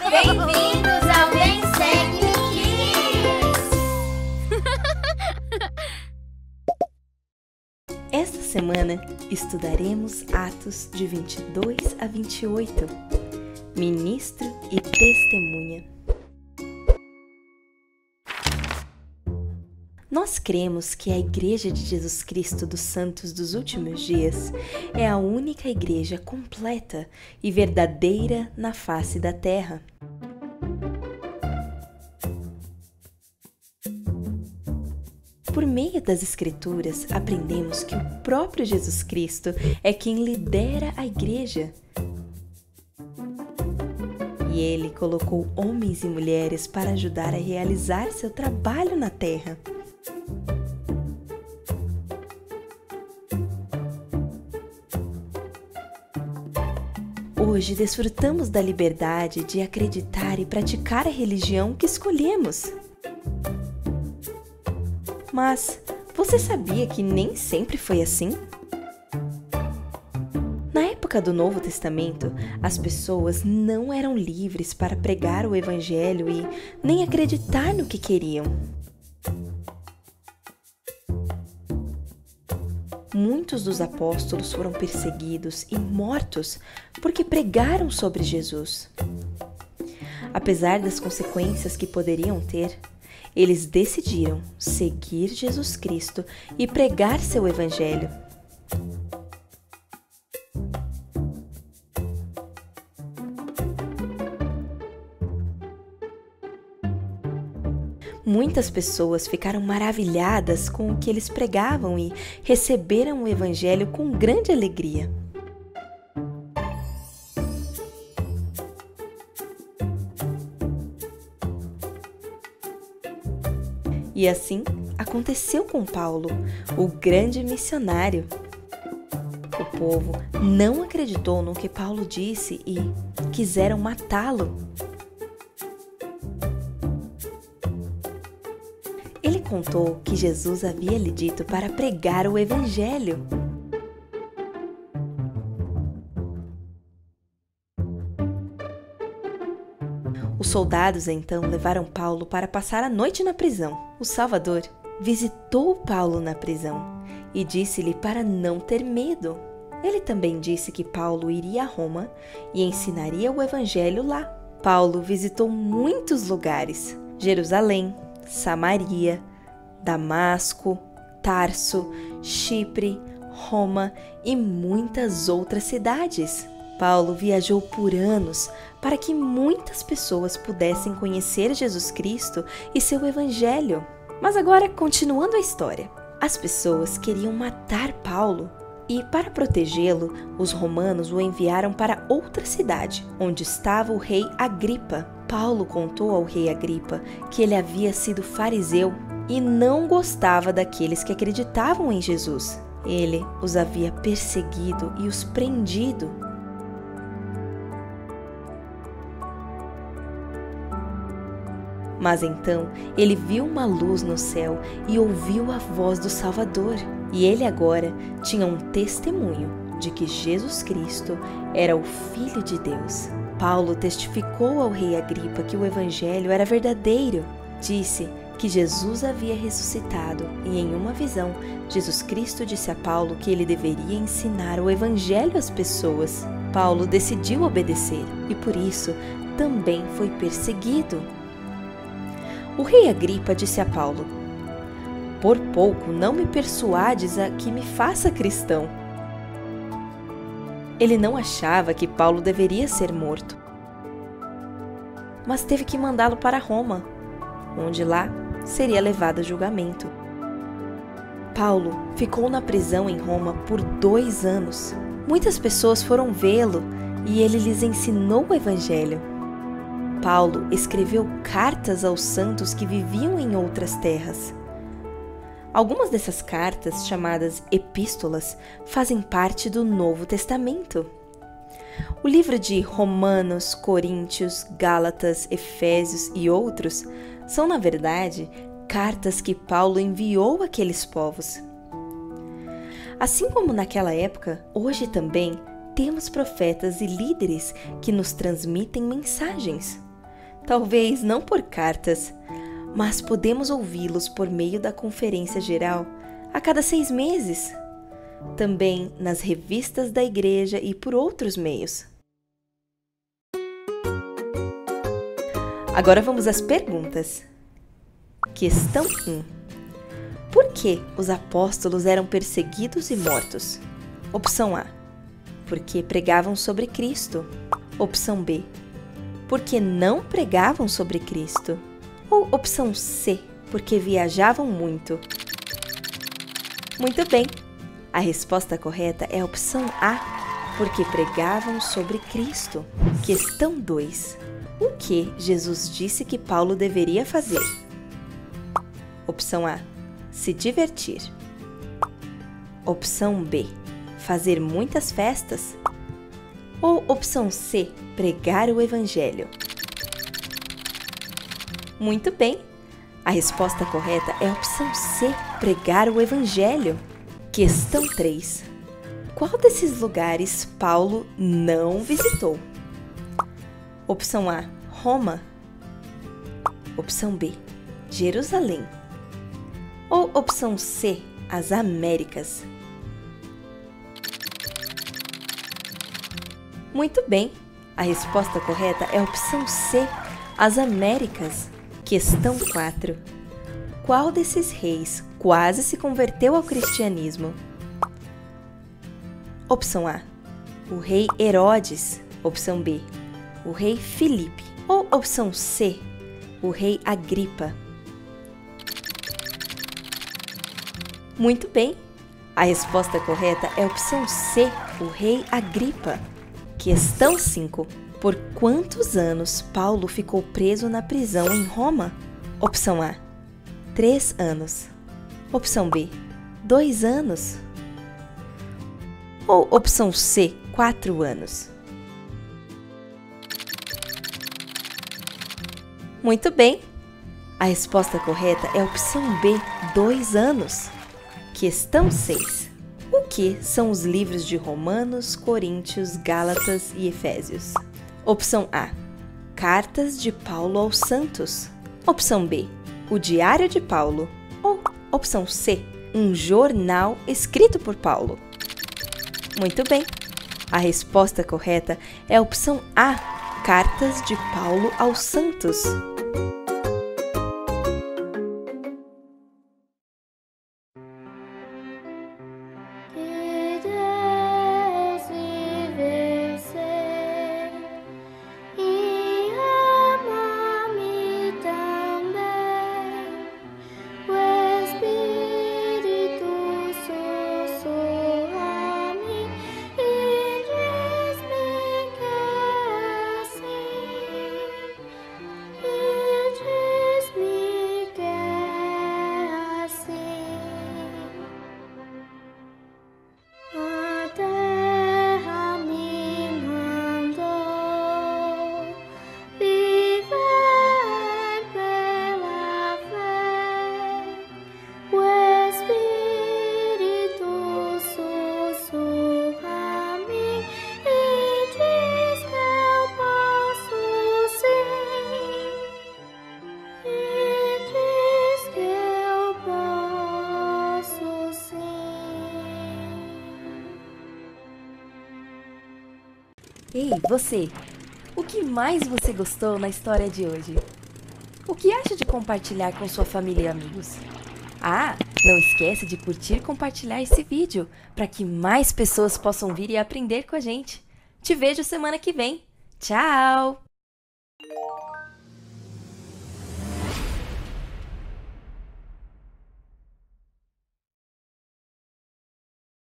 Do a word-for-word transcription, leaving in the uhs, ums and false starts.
Bem-vindos ao Bem Segue Kids! Esta semana estudaremos Atos de vinte e dois a vinte e oito, Ministro e Testemunha. Nós cremos que a Igreja de Jesus Cristo dos Santos dos Últimos Dias é a única igreja completa e verdadeira na face da terra. Por meio das Escrituras, aprendemos que o próprio Jesus Cristo é quem lidera a igreja. E Ele colocou homens e mulheres para ajudar a realizar seu trabalho na terra. Hoje desfrutamos da liberdade de acreditar e praticar a religião que escolhemos. Mas você sabia que nem sempre foi assim? Na época do Novo Testamento, as pessoas não eram livres para pregar o Evangelho e nem acreditar no que queriam. Muitos dos apóstolos foram perseguidos e mortos porque pregaram sobre Jesus. Apesar das consequências que poderiam ter, eles decidiram seguir Jesus Cristo e pregar seu Evangelho. Muitas pessoas ficaram maravilhadas com o que eles pregavam e receberam o Evangelho com grande alegria. E assim aconteceu com Paulo, o grande missionário. O povo não acreditou no que Paulo disse e quiseram matá-lo. Ele contou que Jesus havia lhe dito para pregar o Evangelho. Os soldados então levaram Paulo para passar a noite na prisão. O Salvador visitou Paulo na prisão e disse-lhe para não ter medo. Ele também disse que Paulo iria a Roma e ensinaria o Evangelho lá. Paulo visitou muitos lugares: Jerusalém, Samaria, Damasco, Tarso, Chipre, Roma e muitas outras cidades. Paulo viajou por anos para que muitas pessoas pudessem conhecer Jesus Cristo e seu Evangelho. Mas agora, continuando a história, as pessoas queriam matar Paulo e, para protegê-lo, os romanos o enviaram para outra cidade, onde estava o rei Agripa. Paulo contou ao rei Agripa que ele havia sido fariseu e não gostava daqueles que acreditavam em Jesus. Ele os havia perseguido e os prendido. Mas então ele viu uma luz no céu e ouviu a voz do Salvador. E ele agora tinha um testemunho de que Jesus Cristo era o Filho de Deus. Paulo testificou ao rei Agripa que o Evangelho era verdadeiro. Disse que Jesus havia ressuscitado e, em uma visão, Jesus Cristo disse a Paulo que ele deveria ensinar o Evangelho às pessoas. Paulo decidiu obedecer e, por isso, também foi perseguido. O rei Agripa disse a Paulo: "Por pouco não me persuades a que me faça cristão." Ele não achava que Paulo deveria ser morto, mas teve que mandá-lo para Roma, onde lá seria levado a julgamento. Paulo ficou na prisão em Roma por dois anos. Muitas pessoas foram vê-lo e ele lhes ensinou o Evangelho. Paulo escreveu cartas aos santos que viviam em outras terras. Algumas dessas cartas, chamadas epístolas, fazem parte do Novo Testamento. O livro de Romanos, Coríntios, Gálatas, Efésios e outros são, na verdade, cartas que Paulo enviou àqueles povos. Assim como naquela época, hoje também temos profetas e líderes que nos transmitem mensagens. Talvez não por cartas, mas podemos ouvi-los por meio da conferência geral a cada seis meses. Também nas revistas da igreja e por outros meios. Agora vamos às perguntas. Questão um. Por que os apóstolos eram perseguidos e mortos? Opção A. Porque pregavam sobre Cristo. Opção B. Porque não pregavam sobre Cristo. Ou opção C. Porque viajavam muito. Muito bem. A resposta correta é a opção A. Porque pregavam sobre Cristo. Questão dois. O que Jesus disse que Paulo deveria fazer? Opção A. Se divertir. Opção B. Fazer muitas festas. Ou opção C. Pregar o Evangelho. Muito bem! A resposta correta é a opção C. Pregar o Evangelho. Questão três. Qual desses lugares Paulo não visitou? Opção A. Roma. Opção B. Jerusalém. Ou opção C. As Américas. Muito bem! A resposta correta é a opção C. As Américas. Questão quatro. Qual desses reis quase se converteu ao cristianismo? Opção A. O rei Herodes. Opção B. O rei Filipe. Ou opção C. O rei Agripa. Muito bem! A resposta correta é a opção C. O rei Agripa. Questão cinco. Por quantos anos Paulo ficou preso na prisão em Roma? Opção A. Três anos. Opção B. Dois anos. Ou opção C. Quatro anos. Muito bem! A resposta correta é a opção B. Dois anos. Questão seis. O que são os livros de Romanos, Coríntios, Gálatas e Efésios? Opção A. Cartas de Paulo aos Santos. Opção B. O Diário de Paulo. Ou opção C. Um jornal escrito por Paulo. Muito bem! A resposta correta é a opção A. Cartas de Paulo aos Santos. Ei, você! O que mais você gostou na história de hoje? O que acha de compartilhar com sua família e amigos? Ah, não esquece de curtir e compartilhar esse vídeo para que mais pessoas possam vir e aprender com a gente. Te vejo semana que vem. Tchau!